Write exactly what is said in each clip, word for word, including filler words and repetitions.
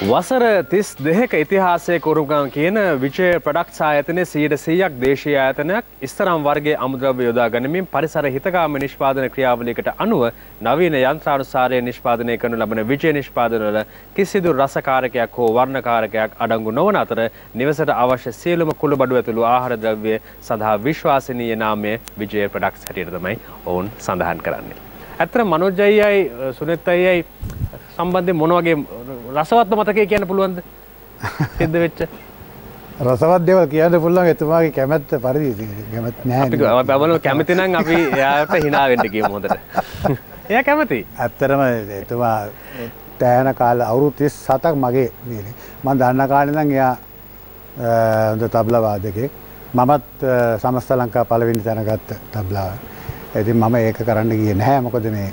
වසර තිස් දෙකක ඉතිහාසයේ කුරුගම් කියන විජය ප්‍රොඩක්ට්ස් ආයතනයේ සියයට සීයක් දේශීය ආයතනයක් ඉස්තරම් වර්ගයේ අමුද්‍රව්‍ය යොදා ගැනීමෙන් පරිසර හිතකාමී නිෂ්පාදන ක්‍රියාවලියකට අනුව නවීන යන්ත්‍රානුසාරයෙන් නිෂ්පාදනය කරනු ලබන විජය නිෂ්පාදනවල කිසිදු රසකාරකයක් හෝ වර්ණකාරකයක් අඩංගු නොවන අතර නිවසට අවශ්‍ය සියලුම කුළුබඩු ඇතුළු ආහාර ද්‍රව්‍ය සඳහා විශ්වාසනීය නාමය විජය ප්‍රොඩක්ට්ස් හැටියට තමයි ඔවුන් සඳහන් කරන්නේ. ඇත්තට මනෝජ් අයියයි සුනිත් අයියයි සම්බන්ධයෙන් මොන වගේ රසවත් මතකයේ කියන්න පුළුවන්ද? සිද්ධ වෙච්ච රසවත් දේවල් කියන්න පුළුවන් එතුමාගේ කැමැත්ත පරිදි කැමැත්ත නැහැ. අපි බලමු කැමති නම් අපි එයාට hina වෙන්න කියමු හොඳට. එයා කැමති. ඇත්තටම එතුමා තෑන කාලේ අවුරුදු තිස් හතක් මගේ දිනේ. මම දන්න කාලේ නම් එයා හොඳ තබ්ලා වාදකෙක්. මමත් සමස්ත ලංකා පළවෙනි තැන ගත්ත තබ්ලාව. ඉතින් මම ඒක කරන්න ගියේ නැහැ. මොකද මේ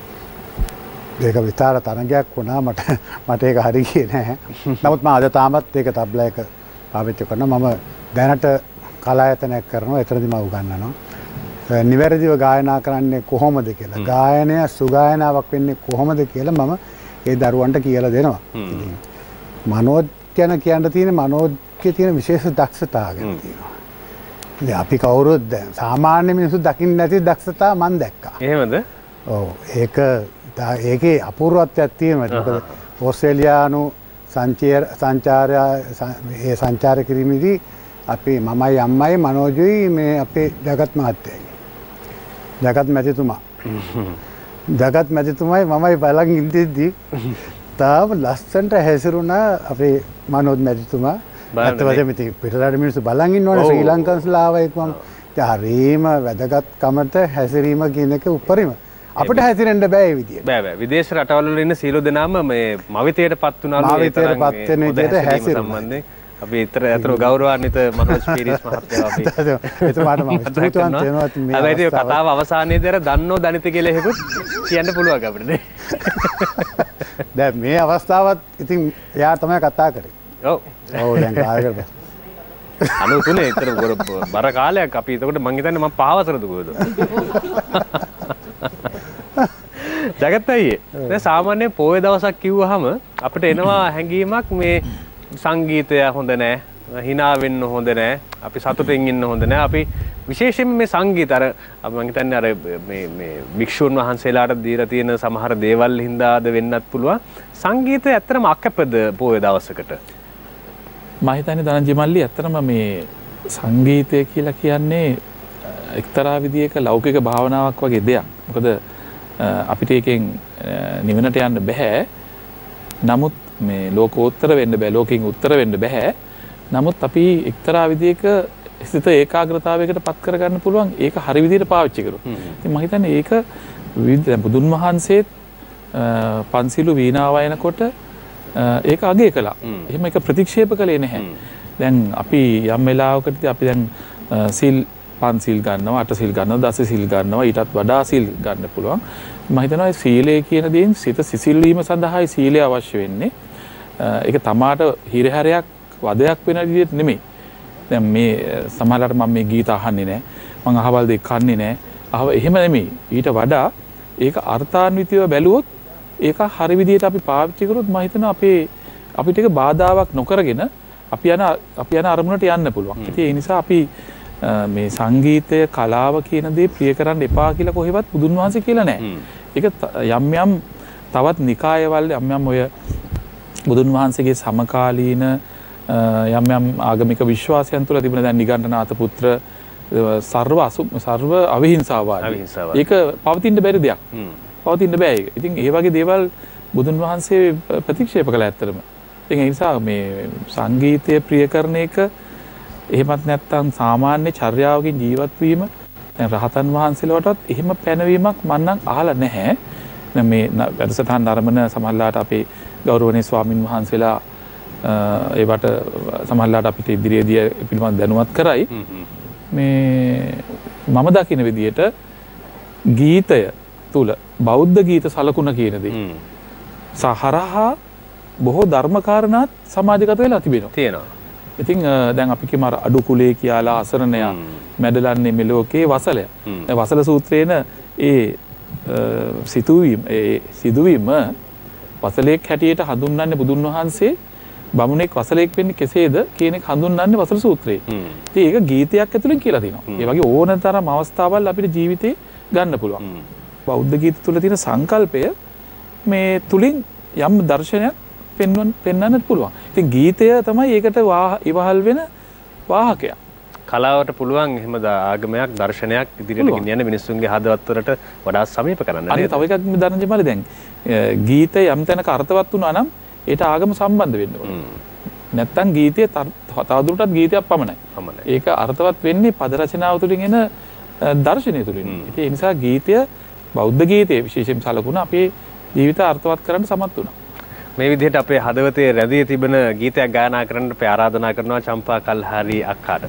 ඒක විතර තරගයක් වුණා මට මට ඒක හරි ගියේ නැහැ. නමුත් මම අද තාමත් ඒක තබ්ලා එක පාවිච්චි කරනවා. මම දැනට කලායතනයක් කරනවා. එතනදී මම උගන්වනවා. නිවැරදිව ගායනා කරන්නේ කොහොමද කියලා. ගායනය සුගායනාවක් වෙන්නේ කොහොමද කියලා මම ඒ දරුවන්ට කියලා දෙනවා. මනෝජ් ගැන කියන්න තියෙන මනෝජ්ගේ තියෙන විශේෂ දක්ෂතාව ගැන තියෙනවා. ඉතින් අපි කවුරුත් දැන් සාමාන්‍ය මිනිස්සු දකින්න නැති දක්ෂතාව මම දැක්කා. එහෙමද? ඔව් ඒක ඒකේ අපූර්වත්වයක් තියෙනවා. මොකද ඕස්ට්‍රේලියානු සංචාර සංචාරය ඒ සංචාර කිරීමේදී අපි මමයි අම්මයි මනෝජුයි මේ අපේ ජගත් මහත්තයයි. ජගත් මැතිතුමා. ජගත් මැතිතුමයි මමයි බලන් ඉඳිද්දී තාම ලස්සනට හැසිරුණා අපේ මනෝජ් මැතිතුමා. ඇත්ත වශයෙන්ම ඉතින් පිටරට මිනිස්සු බලන් ඉන්නවනේ ශ්‍රී ලංකන්ස්ලා ආවා එක්කම. ඒ හරීම වැදගත්කමට හැසිරීම කියන එක උපරිම. අපිට හැසිරෙන්න බෑ ඒ විදියට. බෑ බෑ. විදේශ රටවල වල ඉන්න සියලු දෙනාම මේ මවිතයටපත් වුණාලු ඒ තරම් මවිතයටපත් වෙන විදියට හැසිරීම සම්බන්ධයෙන් අපි ඊතර අතර ගෞරවාන්විත මනෝජ් පීරිස් මහත්තයා අපි එතුමාට මම ස්තුතිවන්ත වෙනවා මේ හැබැයි ඒක කතාව අවසානයේදී අර දන්නෝ දනිත කියලා එහෙකුත් කියන්න පුළුවන් අපිට නේ. දැන් මේ අවස්ථාවත් ඉතින් එයා තමයි කතා කරේ. ඔව්. ඔව් දැන් කායකට අනූ තුනේ ඊතර බර කාලයක් අපි එතකොට මං හිතන්නේ මම පහවසරද කොහෙද? ජගත් අයියේ දැන් සාමාන්‍ය පොය දවසක් කිව්වහම අපිට එනවා හැඟීමක් මේ සංගීතය හොඳ නැහැ, hina වෙන්න හොඳ නැහැ, අපි සතුටින් ඉන්න හොඳ නැහැ. අපි විශේෂයෙන්ම මේ සංගීත අර අපි මං හිතන්නේ අර මේ මේ භික්ෂුන් වහන්සේලාට දීලා තියෙන සමහර දේවල් හින්දාද වෙන්නත් පුළුවන්. සංගීතය ඇත්තටම අකපද පොය දවසකට. මම හිතන්නේ ධනංජය මල්ලි ඇත්තටම මේ සංගීතය කියලා කියන්නේ එක්තරා විදියක ලෞකික භාවනාවක් වගේ දෙයක්. මොකද අපිට එකෙන් නිවනට යන්න බෑ. නමුත් මේ ලෝකෝත්තර වෙන්න බෑ. ලෝකෙන් උත්තර වෙන්න බෑ. නමුත් අපි එක්තරා විදියක සිත ඒකාග්‍රතාවයකට පත් කරගන්න පුළුවන්. ඒක හරි විදියට පාවිච්චි කරොත්. ඉතින් මම හිතන්නේ ඒක බුදුන් වහන්සේත් පන්සිලු වීණා වයනකොට ඒක අගය කළා. එහෙම ඒක ප්‍රතික්ෂේප කළේ නැහැ. දැන් අපි යම් වෙලාවකදී අපි දැන් සිල් පන්සිල් ගන්නවා, අට සිල් ගන්නවා, දස සිල් ගන්නවා, ඊටත් වඩා සිල් ගන්න පුළුවන්. මම හිතනවා සීලය කියන දේෙන් සිත සිසිල් වීම සඳහායි සීලය අවශ්‍ය වෙන්නේ. ඒක තමාට හිරහැරයක් වදයක් වෙන විදිහට නෙමෙයි. දැන් මේ සමහරවිට මම මේ ගීත අහන්නේ නැහැ. මම අහවල් දෙක කන්නේ නැහැ. අහව එහෙම නෙමෙයි. ඊට වඩා ඒක අර්ථාන්විතව බැලුවොත් ඒක හරි විදිහට අපි පාවිච්චි කරොත් මම හිතනවා අපේ අපිට ඒක බාධාවක් නොකරගෙන අපි යන අපි යන අරමුණට යන්න පුළුවන්. ඉතින් ඒ නිසා අපි මේ සංගීතය කලාව කියන දේ ප්‍රිය කරන්න එපා කියලා කොහෙවත් බුදුන් වහන්සේ කියලා නැහැ. ඒක යම් යම් තවත් නිකායවල යම් යම් ඔය බුදුන් වහන්සේගේ සමකාලීන යම් යම් ආගමික විශ්වාසයන් තුළ තිබුණ දැන් නිගණ්ඨනාථ පුත්‍ර සර්ව අසු සර්ව අවිහිංසාවාදී. ඒක පවතින්න බැරි දෙයක්. පවතින්න බෑ ඒක. ඉතින් ඒ වගේ දේවල් බුදුන් වහන්සේ ප්‍රතික්ෂේප කළා ඇත්තටම. ඉතින් ඒ නිසා මේ සංගීතය ප්‍රිය කරන එක එහෙමත් නැත්නම් සාමාන්‍ය චර්යාවකින් ජීවත් වීම දැන් රහතන් වහන්සේලාටත් එහෙම පැනවීමක් මම නම් අහලා නැහැ. දැන් මේ වැඩසටහන් නරඹන සමහරලාට අපේ ගෞරවනීය ස්වාමින් වහන්සේලා ඒවට සමහරලාට අපිට ඉදිරියේදී පිළිබඳ දැනුවත් කරයි. මේ මම දකින විදිහට ගීතය තුල බෞද්ධ ගීත සලකුණ කියන දේ සහරහා බොහෝ ධර්මකාරණාත් සමාජගත වෙලා තිබෙනවා. තියෙනවා. ඉතින් දැන් අපි කියමු අර අඩු කුලේ කියලා අසරණයා මැඩලන්නේ මෙලෝකේ වසලය. දැන් වසල සූත්‍රයේන ඒ සිතුවීම ඒ සිදුවීම වසලෙක් හැටියට හඳුන්වන්නේ බුදුන් වහන්සේ බමුණෙක් වසලෙක් වෙන්නේ කෙසේද කියන එක හඳුන්වන්නේ වසල සූත්‍රයේ. ඉතින් ඒක ගීතයක් ඇතුළෙන් කියලා දෙනවා. ඒ වගේ ඕනතරම් අවස්ථාවල් අපිට ජීවිතේ ගන්න පුළුවන්. බෞද්ධ ගීත තුල තියෙන සංකල්පය මේ තුලින් යම් දර්ශනයක් පෙන්වන්න පෙන්වන්නත් පුළුවන්. ඉතින් ගීතය තමයි ඒකට ඉවහල් වෙන වාහකයක්. කලාවට පුළුවන් එහෙම ආගමයක් දර්ශනයක් ඉදිරියට ගෙනියන්න මිනිස්සුන්ගේ හදවත් වලට වඩා සමීප කරන්න. අනිත් තව එකක් මේ ධනංජය මාලි දැන් ගීතය යම් තැනක අර්ථවත් වුණා නම් ඒට ආගම සම්බන්ධ වෙන්න ඕනේ. නැත්තම් ගීතය තවදුරටත් ගීතයක් පමණයි. ඒක අර්ථවත් වෙන්නේ පද රචනාව තුළින් එන දර්ශනය තුළින්. ඉතින් ඒ නිසා ගීතය බෞද්ධ ගීතයේ විශේෂයෙන් සලකුණ අපේ ජීවිත අර්ථවත් කරන්න සමත් වුණා. මේ විදිහට අපේ හදවතේ රැඳී තිබෙන ගීතයක් ගායනා කරන්න අපි ආරාධනා කරනවා චම්පා කල්හාරි අක්කාට.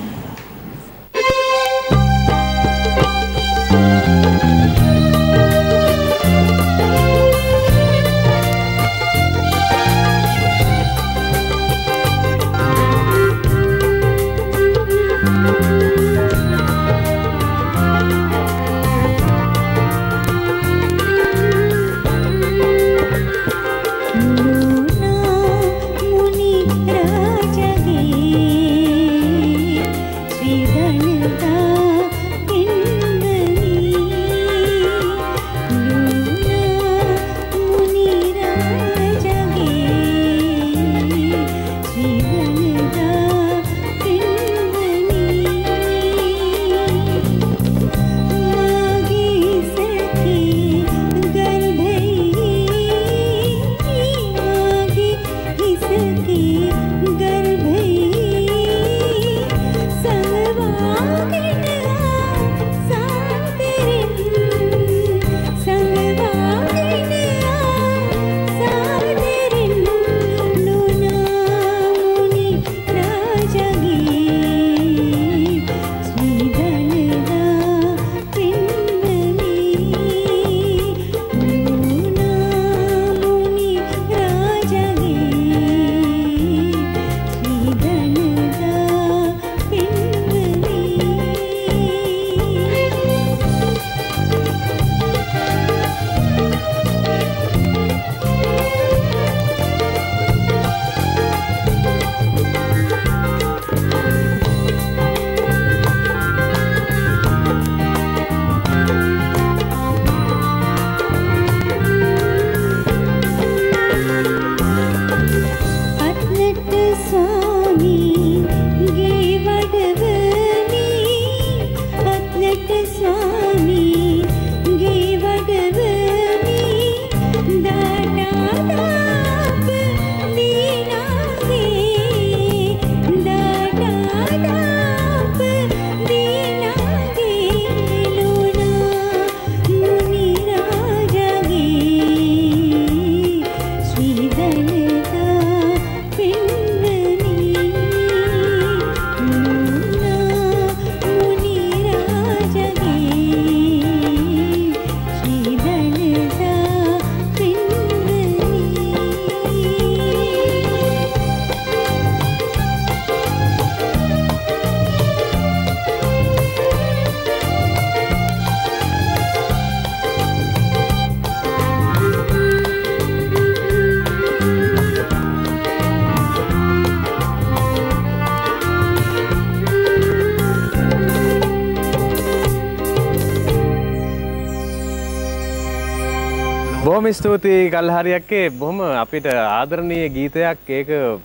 බොහොම ස්තුතියි කල්හාරියක්ගේ බොහොම අපිට ආදරණීය ගීතයක් ඒක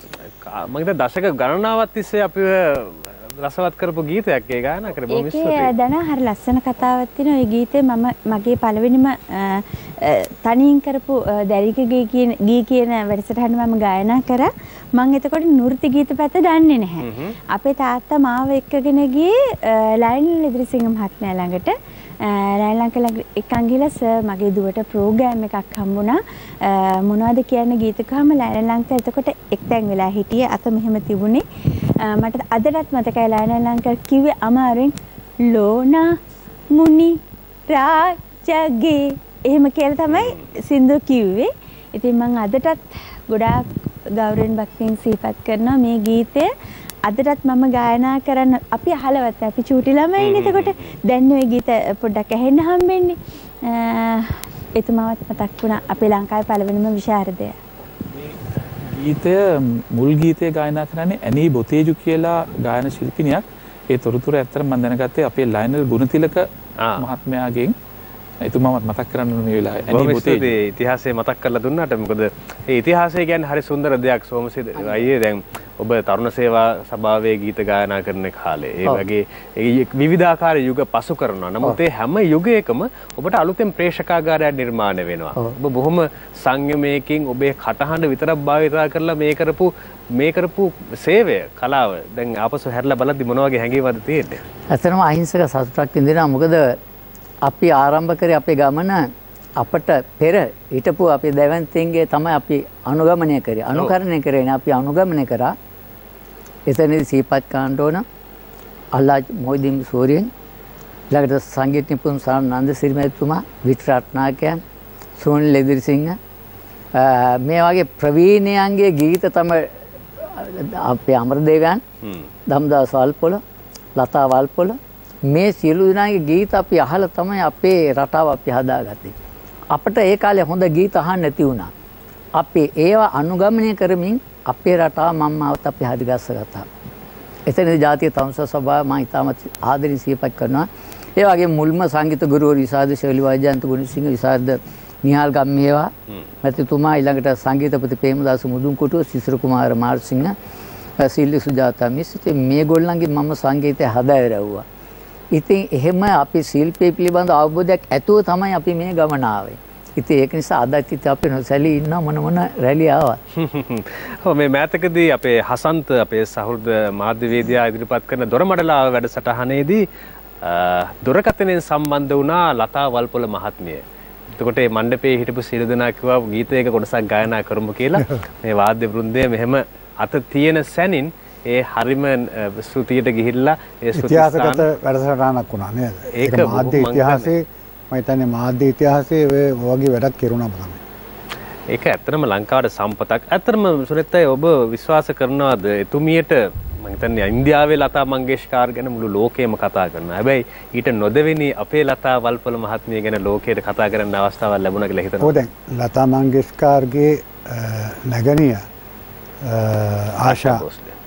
මම හිතා දශක ගණනාවක් තිස්සේ අපිව රසවත් කරපු ගීතයක් ඒ ගායනා කරේ බොහොම ස්තුතියි. ඒකේ දැන හරි ලස්සන කතාවක් තියෙනවා. ඒ ගීතේ මම මගේ පළවෙනිම තනියෙන් කරපු දැරික ගී කියන ගී කියන වැඩසටහන මම ගායනා කරා. මම එතකොට නෘත්‍ය ගීත පැත්ත දන්නේ නැහැ. අපේ තාත්තා මාව එක්කගෙන ගියේ ලයිනල් ඉදිරිසිංහ මහත්මයා ළඟට. ලයිනල් එකන් ගිහලා සර් මගේ දුවට ප්‍රෝග්‍රෑම් එකක් හම්බුණා. මොනවද කියන්නේ ගීතකම ලයිනල් අංකල් එතකොට එක්තැන් වෙලා හිටියේ අත මෙහෙම තිබුණේ. මට අදටත් මතකයි ලයිනල් අංකල් කිව්වේ අමාරුවෙන් ලෝනා මුනි රාජගේ එහෙම කියලා තමයි සින්දු කිව්වේ. ඉතින් මම අදටත් ගොඩාක් ගෞරවයෙන් භක්තියෙන් සිහිපත් කරනවා මේ ගීතය. අදටත් මම ගායනා කරන්න අපි අහලවත් අපි චූටි ළමයිනේ. එතකොට දැන් ওই ගීත පොඩ්ඩක් ඇහෙන්න හම්බෙන්නේ. එතුමාවත් මතක් වුණා අපේ ලංකාවේ පළවෙනිම විශාරදය. ගීතය මුල් ගීතය ගායනා කරන්නේ ඇනී බොතේජු කියලා ගායන ශිල්පිනියක්. ඒ තොරතුර ඇත්තටම මම දැනගත්තේ අපේ ලයනල් ගුණතිලක මහත්මයාගෙන්. එතුමාවත් මතක් කරන්න මේ වෙලාවේ ඇනී බොතේජු ඉතිහාසය මතක් කරලා දුන්නාට මොකද ඒ ඉතිහාසය කියන්නේ හරි සුන්දර දෙයක්. සෝමසිද අයියේ දැන් ඔබ තරුණ සේවා සභාවේ ගීත ගායනා කරන කාලේ ඒ වගේ විවිධාකාර යුග පසු කරනවා. නමුත් ඒ හැම යුගයකම ඔබට අලුතෙන් ප්‍රේක්ෂකාගාරයක් නිර්මාණය වෙනවා. ඔබ බොහොම සංයමයකින් ඔබේ කටහඬ විතරක් භාවිතා කරලා මේ කරපු මේ කරපු සේවය කලාව දැන් ආපසු හැරලා බලද්දි මොන වගේ හැඟීමක්ද තියෙන්නේ? ඇත්තටම අහිංසක සතුටක් විඳිනවා. මොකද අපි ආරම්භ කරේ අපේ ගමන අපට පෙර හිටපු අපේ දැවැන්තෙන්ගේ තමයි අපි අනුගමනය කරේ. අනුකරණය කරේ නේ අපි අනුගමනය කරා. එතනදී සීපත් කාණ්ඩ ඕන අල්ලාජ් මොහිදින් සූරියන් ළඟට සංගීත නිපුණ සානන්ද සිරිමැතිතුමා වික්ටර් රත්නායකයන් සෝනිල් ලෙදිරිසිංහ මේ වගේ ප්‍රවීණයන්ගේ ගීත තමයි අපේ අමරදේවයන් ධම්දාස් වල්පොල ලතා වල්පොල මේ සියලු දෙනාගේ ගීත අපි අහලා තමයි අපේ රටාව අපි හදාගත්තේ. අපිට ඒ කාලේ හොඳ ගීත අහන්න නැති වුණා. අපි ඒවා අනුගමනය කරමින් අපේ රටාව මම්මාවත් අපි හරිගස්සගත්තා. එතනදී ජාතික තමුස සභාව මම ඉතාමත් ආදරෙන් සිහිපත් කරනවා. ඒ වගේ මුල්ම සංගීත ගුරුවරු විසාද ශෛලි වෛජයන්ත ගුණසිංහ විසාද නිහාල් ගම්මේවා මැතිතුමා ඊළඟට සංගීතපති ප්‍රේමදාස මුදුන්කොටුව සිසිර කුමාර මාර්සිංහ සිල්ලි සුජාතා මිස් ඉතින් මේගොල්ලන්ගේ මම සංගීතය හදාරවුවා. ඉතින් එහෙම අපි ශිල්පී පිළිබඳ අවබෝධයක් ඇතුව තමයි අපි මේ ගමන ආවේ. ඉතින් ඒක නිසා අදත් ඉතින් අපි නොසැලී ඉන්න මොන මොන රැලි ආවත්. ඔව් මේ මෑතකදී අපේ හසන්ත අපේ සහෘද මාධ්‍යවේදියා ඉදිරිපත් කරන දොරමඩලා වැඩසටහනේදී දුරකථනයෙන් සම්බන්ධ වුණා ලතා වල්පොල මහත්මිය. එතකොට මේ මණ්ඩපයේ හිටපු සියලු දෙනා කිව්වා ගීතයක කොටසක් ගායනා කරමු කියලා. මේ වාද්‍ය වෘන්දය මෙහෙම අත තියෙන සැනින් ඒ හරිම ස්තුතියට ගිහිල්ලා ඒ ඉතිහාසගත වැඩසටහනක් වුණා නේද? ඒක මාධ්‍ය ඉතිහාසයේ මම හිතන්නේ මාධ්‍ය ඉතිහාසයේ ඔය වගේ වැඩක් කෙරුණාම තමයි. ඒක ඇත්තටම ලංකාවට සම්පතක්. ඇත්තටම සුනිත්තයි ඔබ විශ්වාස කරනවාද එතුමියට මම හිතන්නේ ඉන්දියාවේ ලතා මංගেশකර් ගැන මුළු ලෝකෙම කතා කරනවා. හැබැයි ඊට නොදෙවෙනි අපේ ලතා වල්පොල මහත්මිය ගැන ලෝකයට කතා කරන්න අවස්ථාවක් ලැබුණා කියලා හිතනවා. ඔව් දැන් ලතා මංගেশකර්ගේ නැගණිය ආශා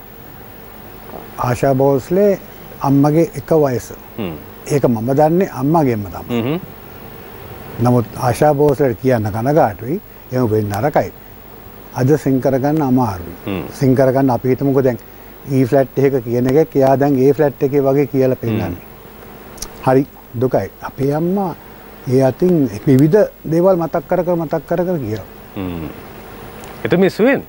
ආශා භෝස්ලේ අම්මගේ එක වයස. ඒක මම දන්නේ අම්මගෙන්ම තමයි. නමුත් ආශා භෝස්ලේට කියන්න කනගාටුයි. එහෙම වෙන්න නරකයි. අද සිං කරගන්න අමාරුයි. සිං කරගන්න අපි හිතමුකෝ දැන් E ෆ්ලැට් එක කියන එක කියා දැන් A ෆ්ලැට් එකේ වගේ කියලා පෙන්නන්නේ. හරි දුකයි. අපේ අම්මා ඒ අතින් විවිධ දේවල් මතක් කර කර මතක් කර කර කියනවා. හ්ම්. එතුමිය සුවෙන්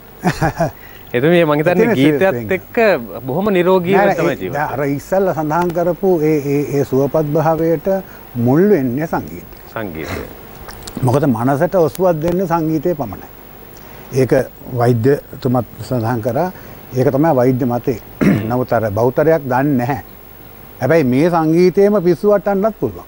එතුමිය මං හිතන්නේ ගීතයත් එක්ක බොහොම නිරෝගීව තමයි ජීවත්. අර ඉස්සල්ලා සඳහන් කරපු ඒ ඒ ඒ සුවපත් භාවයට මුල් වෙන්නේ සංගීතය. සංගීතය. මොකද මනසට ඔසුවක් දෙන්නේ සංගීතය පමණයි. ඒක වෛද්‍යතුමත් සඳහන් කරා ඒක තමයි වෛද්‍ය මතේ. නමුත් අර බෞතරයක් දන්නේ නැහැ. හැබැයි මේ සංගීතයේම පිස්සු වටන්නත් පුළුවන්.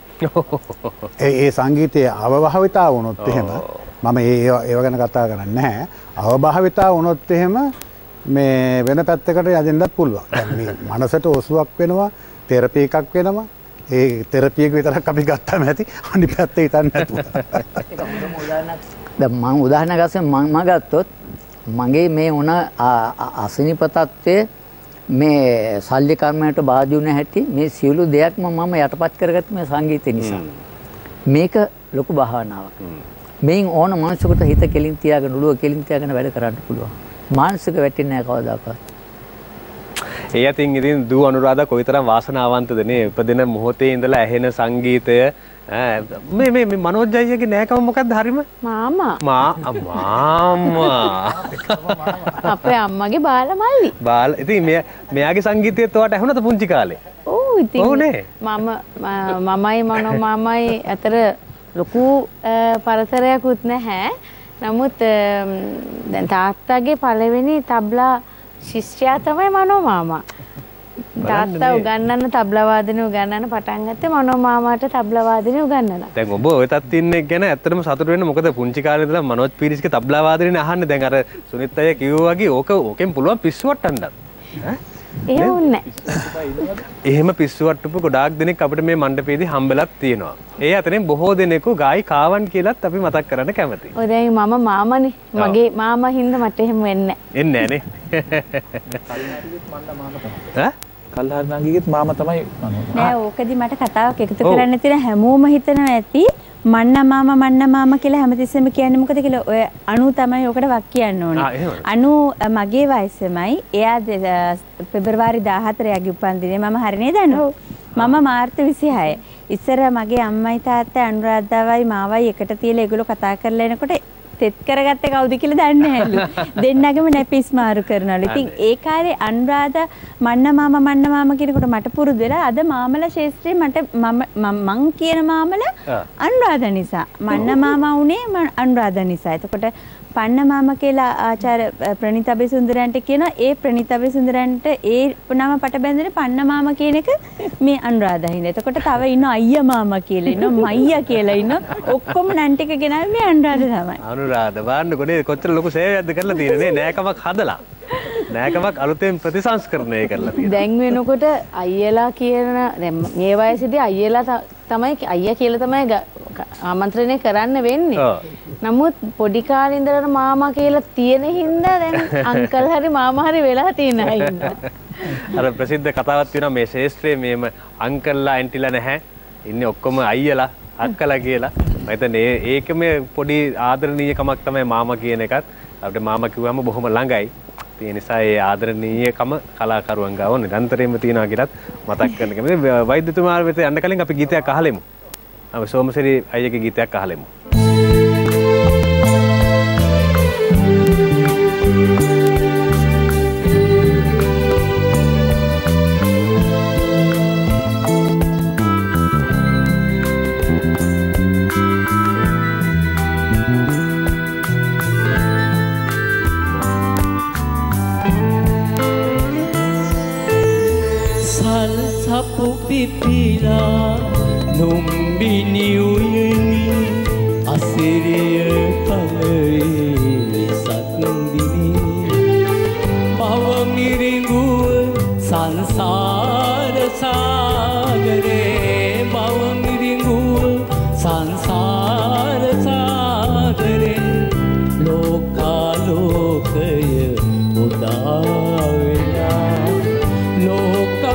ඒ ඒ සංගීතයේ අවභාවිතාව වුණොත් එහෙම මම ඒ ඒව ගැන කතා කරන්නේ නැහැ. අවභාවිතාව වුණොත් එහෙම මේ වෙන පැත්තකට යදින්නත් පුළුවන්. දැන් මේ මනසට ඔසුවක් වෙනවා, තෙරපි එකක් වෙනවා. ඒ තෙරපි එක විතරක් අපි ගත්තාම ඇති. අනිත් පැත්තේ හිතන්නේ නැතුව. ඒක හොඳම උදාහරණයක්. දැන් මම උදාහරණයක් ගත්තොත් මම ගත්තොත් මගේ මේ වුණ අසනීප තත්ත්වයේ මේ ශල්‍ය කර්මයට බාධා වුණ හැටි මේ සියලු දෙයක්ම මම යටපත් කරගත්තේ මේ සංගීතය නිසා. මේක ලොකු භාවනාවක්. මේන් ඕන මනුස්සයෙකුට හිත කෙලින් තියාගෙන උළුව කෙලින් තියාගෙන වැඩ කරන්න පුළුවන්. මානසික වැටෙන්නේ නැහැ කවදාකවත්. ඒ අතින් ඉතින් දූ අනුරාධා කොයිතරම් වාසනාවන්තද නේ උපදින මොහොතේ ඉඳලා ඇහෙන සංගීතය මේ මේ මනෝජ් අයියාගේ නෑකම මොකද්ද හරිම මාමා මා මාමා අපේ අම්මගේ බාල මල්ලි බාල ඉතින් මෙයා මෙයාගේ සංගීතයත් ඔයාට ඇහුණාද පුංචි කාලේ ඔව් ඉතින් ඔව්නේ මම මමයි මනෝ මාමයි අතර ලොකු පරතරයක්වත් නැහැ නමුත් දැන් තාත්තගේ පළවෙනි තබ්ලා ශිෂ්‍යයා තමයි මනෝ මාමා තාත්තා උගන්නන්න තබ්ලා වාදනය උගන්නන්න පටන් ගත්තේ මනෝ මාමාට තබ්ලා වාදනය උගන්නලා. දැන් ඔබ ඔය තත් ඉන්නේ ගැන ඇත්තටම සතුටු වෙන්න මොකද පුංචි කාලේ ඉඳලා මනෝජ් පීරිස්ගේ තබ්ලා වාදනය අහන්නේ දැන් අර සුනිත් අයියා කිව්වා වගේ ඕක ඕකෙන් පුළුවන් පිස්සු වට්ටන්නත්. එහෙම වුන්නේ එහෙම පිස්සු වට්ටපු ගොඩාක් දෙනෙක් අපිට මේ මණ්ඩපයේදී හම්බෙලක් තියෙනවා. ඒ අතරින් බොහෝ දෙනෙකු ගායිකාවන් කියලාත් අපි මතක් කරන්න කැමතියි. ඔය දැන් මම මාමනේ. මගේ මාමා හින්දා මට එහෙම වෙන්නේ එන්නේ නැහනේ. ඈ? කල්හාරනාගිගෙත් මාම තමයි නෑ ඕකදී මට කතාවක් එකතු කරන්න තියෙන හැමෝම හිතනවා ඇති මන්න මාම මන්න මාම කියලා හැමතිස්සෙම කියන්නේ මොකද කියලා ඔය අනු තමයි ඔකට වක් කියන්න ඕනේ. අනු මගේ වයසෙමයි. එයා පෙබරවාරි දාහතර යාගේ උපන්දිනේ මම හරිනේ දන්නෝ. මම මාර්තු විසිහය. ඉස්සර මගේ අම්මයි තාත්තයි අනුරාධාවයි මාවයි එකට තියලා ඒගොල්ලෝ කතා කරලා එනකොට තෙත් කරගත්තේ කවුද කියලා දන්නේ නැහැලු. දෙන්නගම නැපිස් මාරු කරනවලු. ඉතින් ඒ කාලේ අනුරාධා මන්න මාම මන්න මාම කියනකොට මට පුරුදු වෙලා අද මාමලා ශේෂ්ත්‍රයේ මට මම මං කියන මාමලා අනුරාධා නිසා. මන්න මාමා උනේ අනුරාධා නිසා. එතකොට පන්න මාම කියලා ආචාර්ය ප්‍රණීත අබේසුන්දරයන්ට කියනවා ඒ ප්‍රණීත අබේසුන්දරයන්ට ඒ නම පට බැඳගෙන පන්න මාම කියන එක මේ අනුරාධා හින්දා. එතකොට තව ඉන්න අයියා මාමා කියලා ඉන්නවා මයියා කියලා ඉන්නවා. ඔක්කොම නන් ටික ගෙනාවේ මේ අනුරාධා තමයි. අනුරාධා බලන්නකො නේ කොච්චර ලොකු සේවයක්ද කරලා තියෙන්නේ නෑකමක් හදලා. නෑකමක් අලුතෙන් ප්‍රතිසංස්කරණය කරලා තියෙනවා. දැන් වෙනකොට අයියලා කියන දැන් මේ වයසේදී අයියලා තමයි අයියා කියලා තමයි ආමන්ත්‍රණය කරන්න වෙන්නේ. නමුත් පොඩි කාලේ ඉඳලා මාමා කියලා තියෙන හින්දා දැන් අංකල් හරි මාමා හරි වෙලා තියෙන අය ඉන්නවා. අර ප්‍රසිද්ධ කතාවක් තියෙනවා මේ ශේෂ්ත්‍රයේ මේම අංකල්ලා ඇන්ටිලා නැහැ. ඉන්නේ ඔක්කොම අයියලා අක්කලා කියලා. මම හිතන්නේ ඒක මේ පොඩි ආදරණීයකමක් තමයි මාමා කියන එකත්. අපිට මාමා කිව්වම බොහොම ළඟයි. ඒ නිසා ඒ ආදරණීයකම කලාකරුවන් ගාව නිරන්තරයෙන්ම තියෙනවා කියලාත් මතක් කරන්න කැමතියි. වෛද්‍යතුමා වෙත යන්න කලින් අපි ගීතයක් අහලෙමු. අපි සෝමසිරි අයියගේ ගීතයක් අහලෙමු. Pipila numbini uyeni asiriya palai satndini bhava miringu sansara sagare bhava miringu sansara sagare loka lokaya udavela loka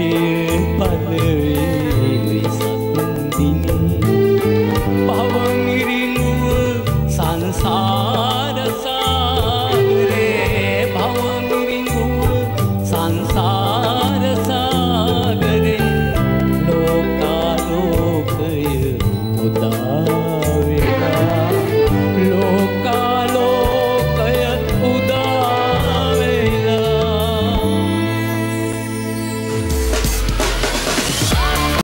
පලවේ